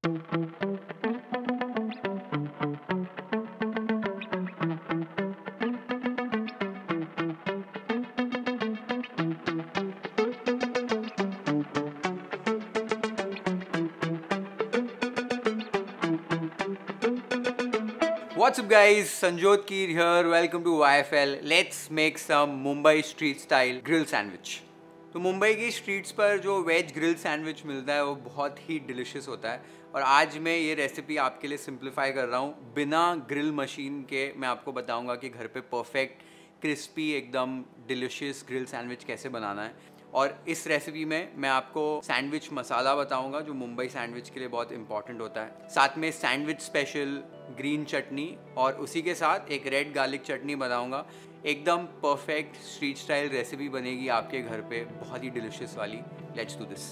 What's up guys, Sanjot Keer here, welcome to YFL. Let's make some Mumbai street style grill sandwich. तो मुंबई की streets पर जो veg grill sandwich मिलता है वो बहुत ही डिलिशियस होता है और आज मैं ये रेसिपी आपके लिए सिंप्लीफाई कर रहा हूँ। बिना ग्रिल मशीन के मैं आपको बताऊँगा कि घर पे परफेक्ट क्रिस्पी एकदम डिलिशियस ग्रिल सैंडविच कैसे बनाना है। और इस रेसिपी में मैं आपको सैंडविच मसाला बताऊंगा जो मुंबई सैंडविच के लिए बहुत इंपॉर्टेंट होता है। साथ में सैंडविच स्पेशल ग्रीन चटनी और उसी के साथ एक रेड गार्लिक चटनी बनाऊंगा। एकदम परफेक्ट स्ट्रीट स्टाइल रेसिपी बनेगी आपके घर पे, बहुत ही डिलिशियस वाली। Let's do this.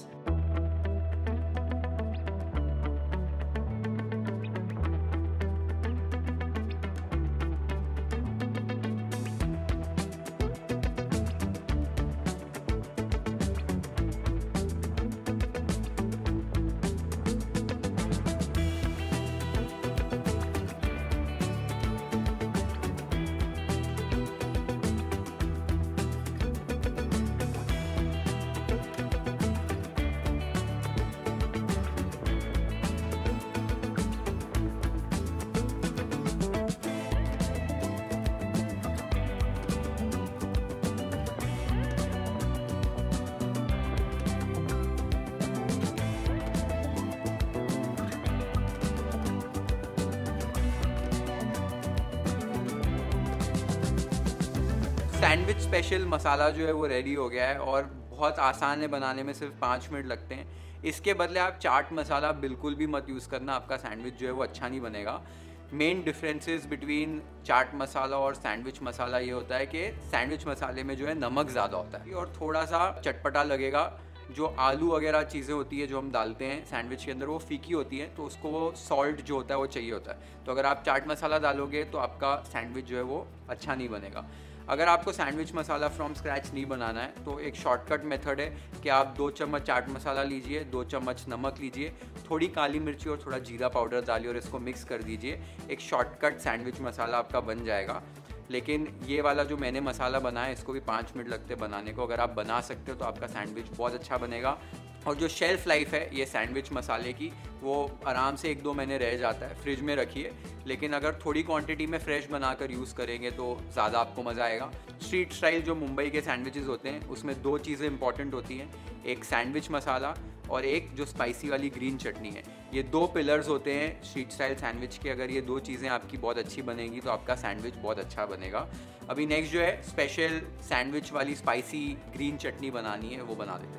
Sandwich special masala जो है वो रेडी हो गया है और बहुत आसान है बनाने में, सिर्फ 5 मिनट लगते हैं। इसके बदले आप चाट मसाला बिल्कुल भी मत यूज़ करना, आपका सैंडविच जो है वो अच्छा नहीं बनेगा। Main differences between chaat masala और सैंडविच मसाला ये होता है कि सैंडविच मसाले में जो है नमक ज़्यादा होता है और थोड़ा सा चटपटा लगेगा। जो आलू वगैरह चीज़ें होती है जो हम डालते हैं सैंडविच के अंदर वो फीकी होती है, तो उसको वो सॉल्ट जो होता है वो चाहिए होता है। तो अगर आप चाट मसाला डालोगे तो आपका सैंडविच जो है वो अच्छा नहीं बनेगा। अगर आपको सैंडविच मसाला फ्रॉम स्क्रैच नहीं बनाना है तो एक शॉर्टकट मेथड है कि आप 2 चम्मच चाट मसाला लीजिए, 2 चम्मच नमक लीजिए, थोड़ी काली मिर्ची और थोड़ा जीरा पाउडर डालिए और इसको मिक्स कर दीजिए। एक शॉर्टकट सैंडविच मसाला आपका बन जाएगा। लेकिन ये वाला जो मैंने मसाला बनाया इसको भी 5 मिनट लगते हैं बनाने को। अगर आप बना सकते हो तो आपका सैंडविच बहुत अच्छा बनेगा। और जो शेल्फ़ लाइफ है ये सैंडविच मसाले की वो आराम से 1-2 महीने रह जाता है, फ्रिज में रखिए। लेकिन अगर थोड़ी क्वांटिटी में फ्रेश बनाकर यूज़ करेंगे तो ज़्यादा आपको मज़ा आएगा। स्ट्रीट स्टाइल जो मुंबई के सैंडविचेस होते हैं उसमें 2 चीज़ें इंपॉर्टेंट होती हैं, एक सैंडविच मसाला और एक जो स्पाइसी वाली ग्रीन चटनी है। ये 2 पिलर्स होते हैं स्ट्रीट स्टाइल सैंडविच के। अगर ये 2 चीज़ें आपकी बहुत अच्छी बनेंगी तो आपका सैंडविच बहुत अच्छा बनेगा। अभी नेक्स्ट जो है स्पेशल सैंडविच वाली स्पाइसी ग्रीन चटनी बनानी है, वो बना देते हैं।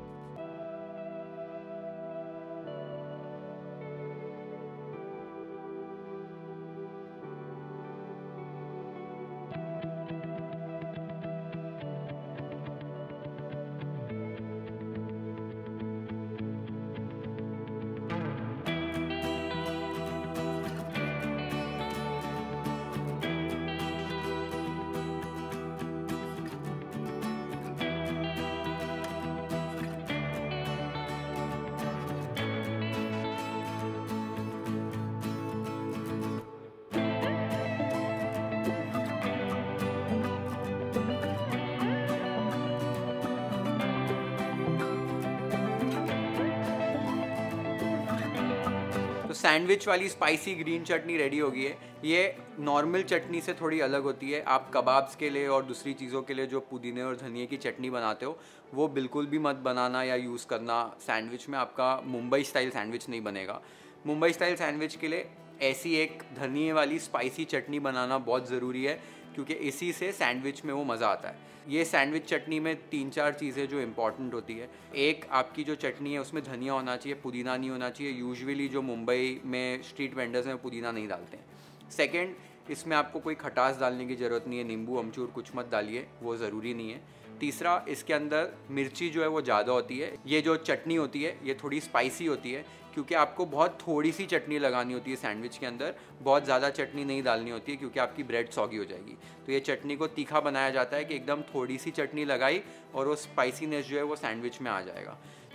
सैंडविच वाली स्पाइसी ग्रीन चटनी रेडी हो गई है। ये नॉर्मल चटनी से थोड़ी अलग होती है। आप कबाब्स के लिए और दूसरी चीज़ों के लिए जो पुदीने और धनिए की चटनी बनाते हो वो बिल्कुल भी मत बनाना या यूज़ करना सैंडविच में। आपका मुंबई स्टाइल सैंडविच नहीं बनेगा। मुंबई स्टाइल सैंडविच के लिए ऐसी एक धनिए वाली स्पाइसी चटनी बनाना बहुत ज़रूरी है, क्योंकि इसी से सैंडविच में वो मज़ा आता है। ये सैंडविच चटनी में 3-4 चीज़ें जो इंपॉर्टेंट होती है। एक, आपकी जो चटनी है उसमें धनिया होना चाहिए, पुदीना नहीं होना चाहिए। यूजुअली जो मुंबई में स्ट्रीट वेंडर्स हैं पुदीना नहीं डालते हैं। सेकंड, इसमें आपको कोई खटास डालने की ज़रूरत नहीं है, नींबू अमचूर कुछ मत डालिए, वो ज़रूरी नहीं है। तीसरा, इसके अंदर मिर्ची जो है वो ज़्यादा होती है। ये जो चटनी होती है ये थोड़ी स्पाइसी होती है, क्योंकि आपको बहुत थोड़ी सी चटनी लगानी होती है सैंडविच के अंदर, बहुत ज़्यादा चटनी नहीं डालनी होती है, क्योंकि आपकी ब्रेड सॉगी हो जाएगी। तो ये चटनी को तीखा बनाया जाता है कि एकदम थोड़ी सी चटनी लगाई और वो स्पाइसीनेस जो है वो सैंडविच में आ जाएगा।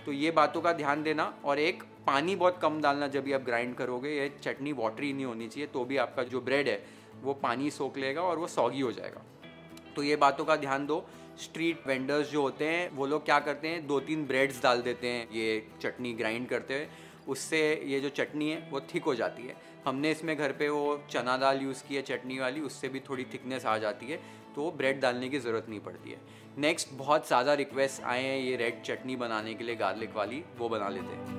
तो ये बातों का ध्यान देना। और एक पानी बहुत कम डालना जब भी आप ग्राइंड करोगे, ये चटनी वाटरी नहीं होनी चाहिए, तो भी आपका जो ब्रेड है वो पानी सोख लेगा और वो सॉगी हो जाएगा। तो ये बातों का ध्यान दो। स्ट्रीट वेंडर्स जो होते हैं वो लोग क्या करते हैं, 2-3 ब्रेड्स डाल देते हैं ये चटनी ग्राइंड करते हुए, उससे ये जो चटनी है वो थिक हो जाती है। हमने इसमें घर पे वो चना दाल यूज़ की है चटनी वाली, उससे भी थोड़ी थिकनेस आ जाती है, तो ब्रेड डालने की ज़रूरत नहीं पड़ती है। नेक्स्ट बहुत ज़्यादा रिक्वेस्ट आए हैं ये रेड चटनी बनाने के लिए, गार्लिक वाली, वो बना लेते हैं।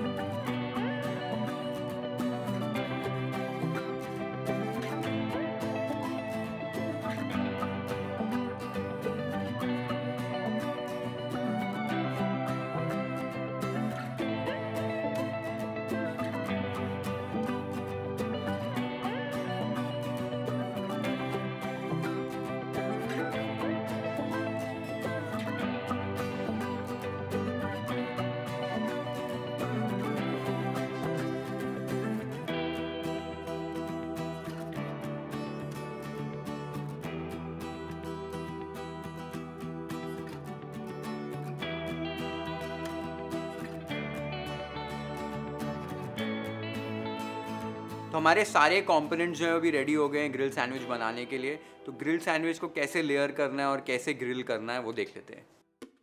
तो हमारे सारे कंपोनेंट्स जो है अभी रेडी हो गए हैं ग्रिल सैंडविच बनाने के लिए। तो ग्रिल सैंडविच को कैसे लेयर करना है और कैसे ग्रिल करना है वो देख लेते हैं।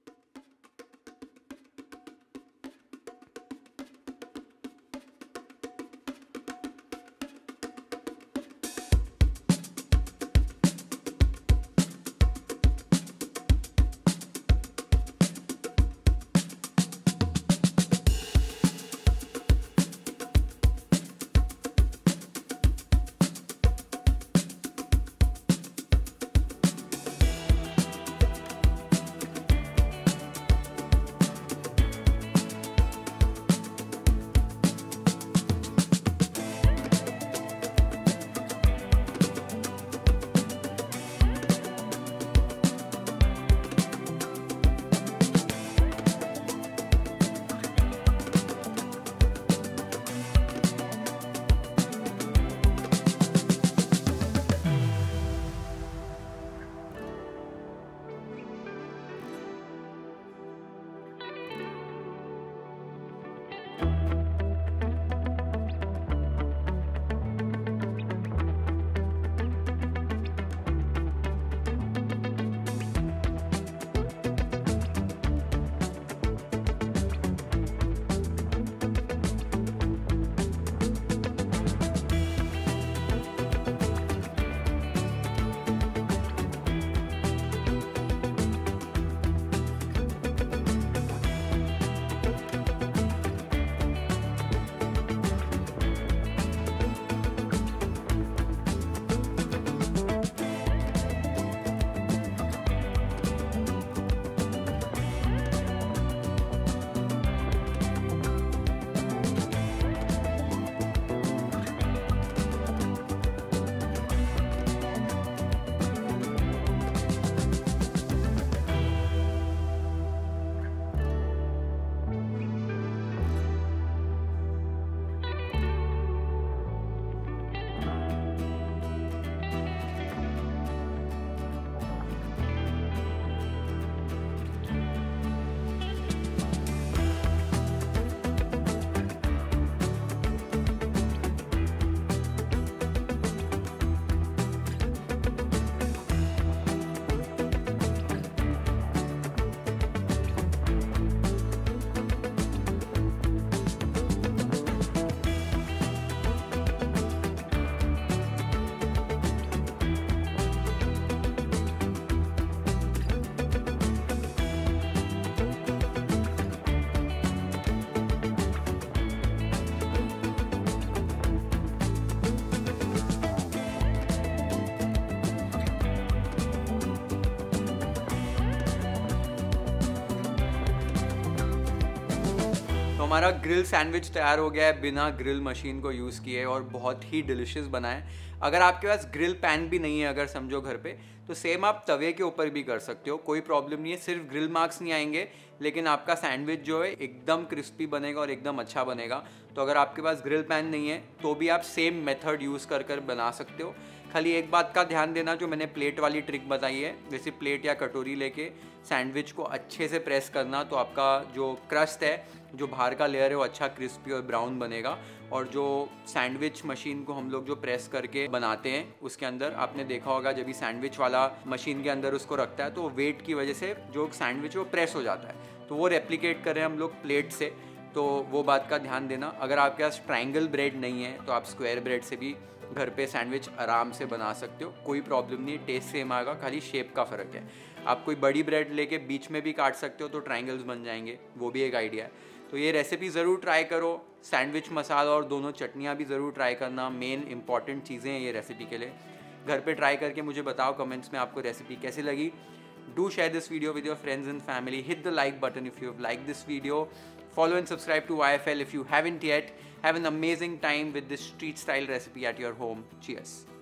हमारा ग्रिल सैंडविच तैयार हो गया है बिना ग्रिल मशीन को यूज़ किए, और बहुत ही डिलिशियस बना है। अगर आपके पास ग्रिल पैन भी नहीं है, अगर समझो घर पे, तो सेम आप तवे के ऊपर भी कर सकते हो, कोई प्रॉब्लम नहीं है। सिर्फ ग्रिल मार्क्स नहीं आएंगे, लेकिन आपका सैंडविच जो है एकदम क्रिस्पी बनेगा और एकदम अच्छा बनेगा। तो अगर आपके पास ग्रिल पैन नहीं है तो भी आप सेम मेथड यूज़ कर बना सकते हो। खाली एक बात का ध्यान देना, जो मैंने प्लेट वाली ट्रिक बताई है, जैसे प्लेट या कटोरी लेके सैंडविच को अच्छे से प्रेस करना, तो आपका जो क्रस्ट है, जो बाहर का लेयर है, वो अच्छा क्रिस्पी और ब्राउन बनेगा। और जो सैंडविच मशीन को हम लोग जो प्रेस करके बनाते हैं, उसके अंदर आपने देखा होगा जब भी सैंडविच वाला मशीन के अंदर उसको रखता है तो वेट की वजह से जो सैंडविच वो प्रेस हो जाता है, तो वो रेप्लिकेट करें हम लोग प्लेट से। तो वो बात का ध्यान देना। अगर आपके पास ट्रायंगल ब्रेड नहीं है तो आप स्क्वायर ब्रेड से भी घर पे सैंडविच आराम से बना सकते हो, कोई प्रॉब्लम नहीं, टेस्ट सेम आएगा, खाली शेप का फ़र्क है। आप कोई बड़ी ब्रेड लेके बीच में भी काट सकते हो तो ट्रायंगल्स बन जाएंगे, वो भी एक आइडिया है। तो ये रेसिपी ज़रूर ट्राई करो। सैंडविच मसाला और दोनों चटनियाँ भी ज़रूर ट्राई करना, मेन इंपॉर्टेंट चीज़ें हैं ये रेसिपी के लिए। घर पे ट्राई करके मुझे बताओ कमेंट्स में आपको रेसिपी कैसी लगी। Do share this video with your friends and family. Hit the like button if you have liked this video. Follow and subscribe to YFL if you haven't yet. Have an amazing time with this street style recipe at your home. Cheers.